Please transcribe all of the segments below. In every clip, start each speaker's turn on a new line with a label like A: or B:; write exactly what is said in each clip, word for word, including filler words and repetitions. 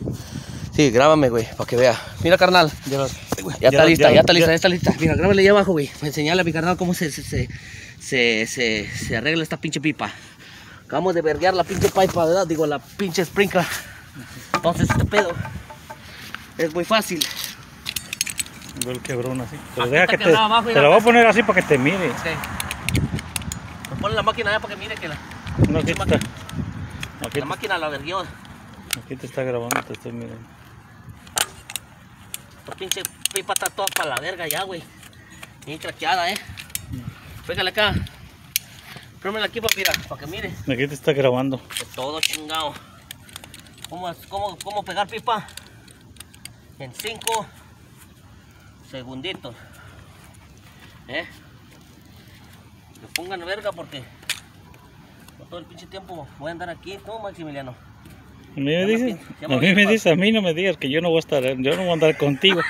A: Sí, grábame, güey, para que vea. Mira, carnal.
B: Ya,
A: Ya,
B: ya,
A: está lista,
B: ya,
A: ya, está lista,
B: ya.
A: ya está lista. Mira, grábale ahí abajo, güey. Para enseñarle a mi carnal cómo se, se, se, se, se, se arregla esta pinche pipa. Acabamos de verguear la pinche pipa, ¿verdad? Digo, la pinche sprinkler. Entonces, este pedo es muy fácil.
B: Veo el quebrón así. Pero
A: Aquí
B: deja
A: está
B: que te,
A: quebrado abajo,
B: te
A: mira.
B: la voy a poner así para que te mire.
A: Ok. Pues ponle la máquina allá para que mire que la,
B: No, aquí
A: la
B: está.
A: máquina,
B: Aquí,
A: la máquina la verguió.
B: aquí te está grabando, te estoy mirando.
A: La pinche pipa está toda para la verga ya, güey. Bien craqueada, eh. Pégale acá. Prémela aquí para mira, para que mire.
B: Aquí te está grabando.
A: De todo chingado. ¿Cómo, cómo, cómo pegar pipa? En cinco segunditos. ¿Eh? Que pongan verga porque por todo el pinche tiempo voy a andar aquí. ¿Cómo, Maximiliano?
B: A mí me
A: Ya
B: dices,
A: me- ya
B: a
A: me
B: mí me
A: voy a-
B: dices, a mí no me digas que yo no voy a estar, yo no voy a andar contigo.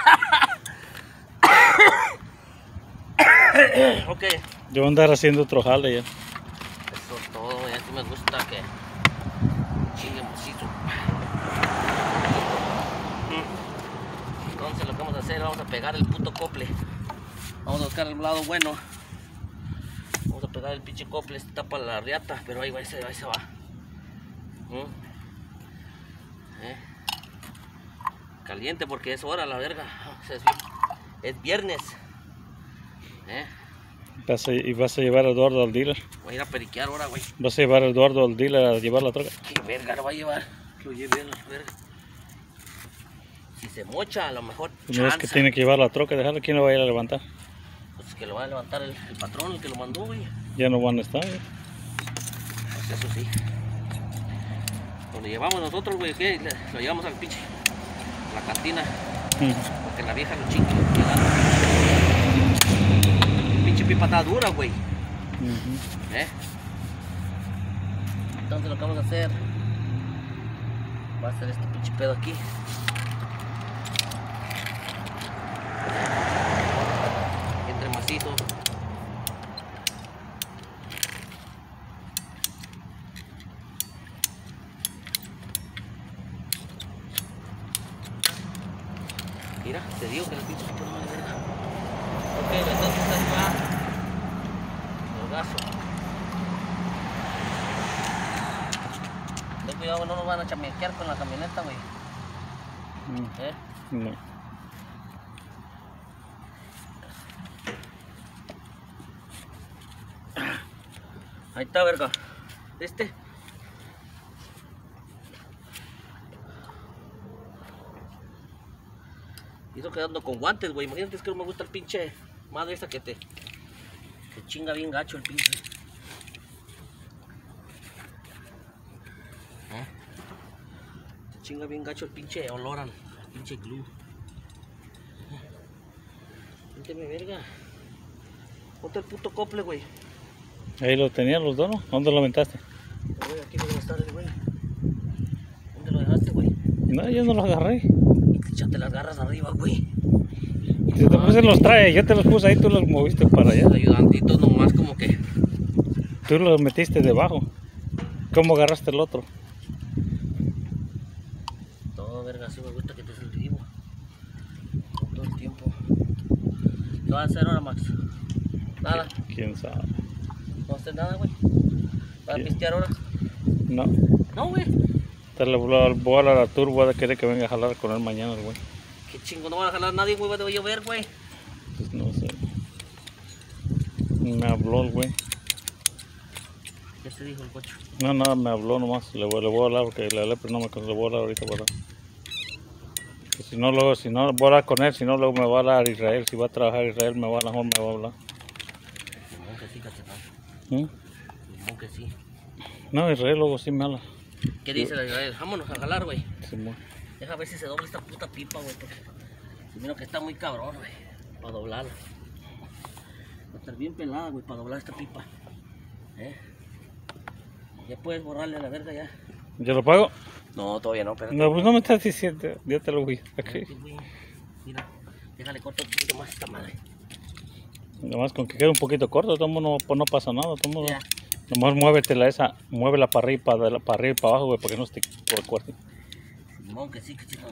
A: Ok.
B: Yo voy a andar haciendo otro jale ya.
A: Eso es todo, güey. Así me gusta que chingue macizo. Entonces lo que vamos a hacer, vamos a pegar el puto cople. Vamos a buscar el lado bueno. Vamos a pegar el pinche cople. Este tapa la riata, pero ahí va, ahí se, ahí se va. ¿Mm? ¿Eh? Caliente porque es hora la verga. O sea, es, es viernes. ¿Eh?
B: Vas a, y vas a llevar a Eduardo al dealer.
A: Voy a ir a periquear ahora, güey.
B: Vas a llevar a Eduardo al dealer a llevar la troca.
A: Qué verga lo va a llevar. Que lo lleve la verga. Si se mocha, a lo mejor
B: No es que
A: chanza.
B: tiene que llevar la troca, dejarlo, ¿quién lo va a ir a levantar?
A: Pues que lo va a levantar el, el patrón, el que lo mandó, güey.
B: Ya no van a estar. ¿eh?
A: Pues eso sí. Lo llevamos nosotros, güey, ¿qué? Le- Lo llevamos al pinche, a la cantina,
B: Ujú.
A: porque la vieja lo chingue. El pinche pipa está dura, güey.
B: Ujú.
A: ¿Eh? Entonces lo que vamos a hacer va a ser este pinche pedo aquí. Entre macizo. Mira, te digo que la pinche pipa no vale verga. Ok, entonces ahí va el gaso. Ten cuidado, no nos van a chamequear con la camioneta, güey.
B: Mm,
A: ¿Eh?
B: No.
A: Ahí está, verga. Este. Y eso quedando con guantes, güey. Imagínate, es que no me gusta el pinche madre esa que te, te chinga bien gacho el pinche. ¿Eh? Te chinga bien gacho el pinche olor al al pinche glue. Méteme, verga. Ponte el puto cople, güey.
B: Ahí lo tenían los dos, ¿no? ¿Dónde lo aventaste?
A: Güey, aquí debe estar el güey. ¿Dónde lo dejaste, güey?
B: No, yo no lo agarré.
A: Échate las garras arriba, güey.
B: Si te puse los trae, yo te los puse ahí, tú los moviste para allá.
A: El ayudantito nomás como que...
B: Tú los metiste debajo. ¿Cómo agarraste el otro?
A: Todo, verga, así me gusta que te salga vivo. Todo el tiempo. ¿Qué vas a hacer ahora, Max? Nada.
B: ¿Quién sabe?
A: No vas a hacer nada, güey. ¿Vas a
B: ¿Qué?
A: pistear ahora?
B: No.
A: No, güey.
B: Te le voy a voy a hablar a Arturo, voy a querer que venga a jalar con él mañana, güey.
A: Qué chingo, no van a jalar a nadie, güey. Va a llover, güey.
B: Pues no sé. Me habló el güey.
A: ¿Qué te dijo el cocho?
B: No, nada, me habló nomás. Le voy, le voy a hablar porque le hablé, pero no me le voy a hablar ahorita, ¿verdad? Que si no, luego, si no, voy a hablar con él, si no, luego me va a hablar Israel. Si va a trabajar Israel, me va a, mejor me va a hablar.
A: Simón que sí, cachetón.
B: ¿Mm?
A: Simón que sí.
B: No, Israel luego sí me habla.
A: ¿Qué dice la Israel? Vámonos a jalar, güey.
B: Simón.
A: Deja ver si se dobla esta puta pipa, güey. Porque si miro que está muy cabrón, güey. Para doblarla. Va a estar bien pelada, güey, para doblar esta pipa. ¿Eh? Ya puedes borrarle a la verga ya.
B: ¿Yo lo pago?
A: No, todavía no, pero.
B: No, pues no me estás diciendo. Ya te lo voy. Aquí.
A: Mira, déjale corto un poquito más esta madre.
B: Nomás con que quede un poquito corto, tomo no, pues no pasa nada. Tomo,
A: Ya.
B: nomás muévetela esa, muévela para arriba, para, para arriba y para abajo, güey, para que no esté por el cuarto.
A: Simón, que sí, que sí.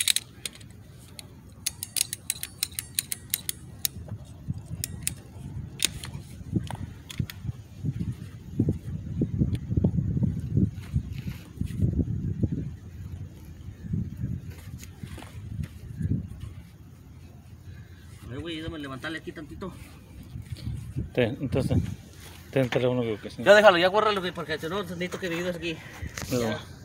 A: A ver, güey, déjame levantarle aquí tantito.
B: Ten, entonces, ten el teléfono que sí.
A: Ya déjalo, ya guárdalo, güey, porque si no necesito que me ayudes aquí.
B: Pero,
A: Ya.